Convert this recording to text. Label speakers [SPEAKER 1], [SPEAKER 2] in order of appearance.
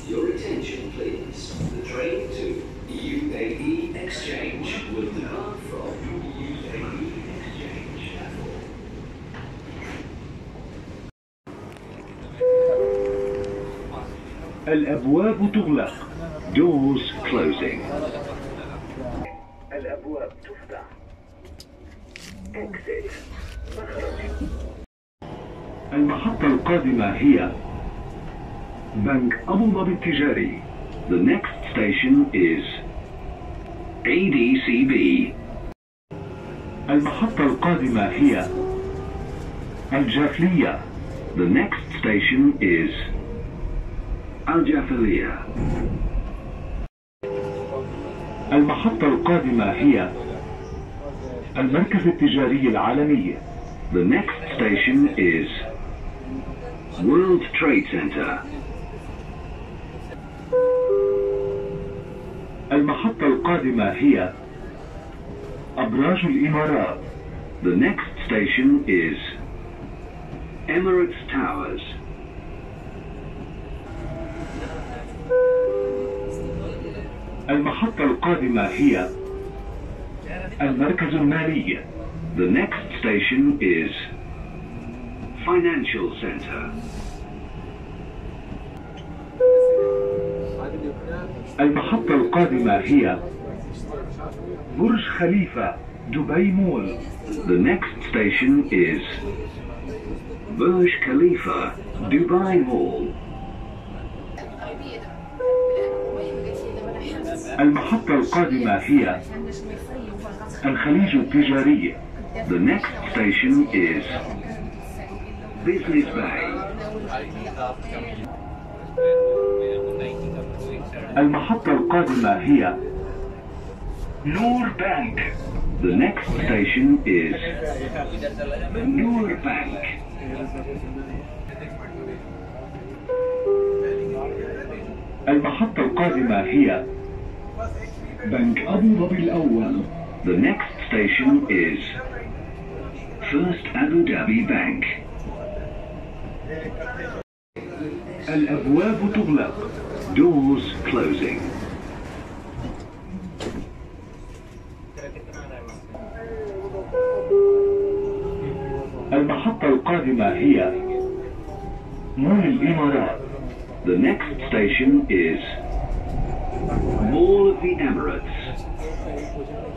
[SPEAKER 1] Your attention, please. The train to UAE Exchange will depart from UAE Exchange.
[SPEAKER 2] الأبواب تغلق. Doors closing.
[SPEAKER 3] الأبواب تفتح. Exit. مخرج.
[SPEAKER 2] المحطة القادمة هي بنك أبو ظبي التجاري. The next station is ADCB. المحطة القادمة هي الجافلية. The next station is الجافلية. المحطة القادمة هي المركز التجاري العالمي. The next station is World Trade Center. المحطة القادمة هي أبراج الإمارات. The next station is Emirates Towers. المحطة القادمة هي المركز المالي. The next station is Financial Center. المحطة القادمة هي برج خليفة دبي مول. The next station is Burj Khalifa Dubai Mall. المحطة القادمة هي الخليج التجاري. The next station is Business Bay. المحطة القادمة هي نور بانك. The next station is نور بانك. المحطة القادمة هي بنك أبو ظبي الأول. The next station is First Abu Dhabi Bank. الأبواب تغلق. Doors closing. المحطة القادمة هي مول الإمارات. The next station is Mall of the Emirates.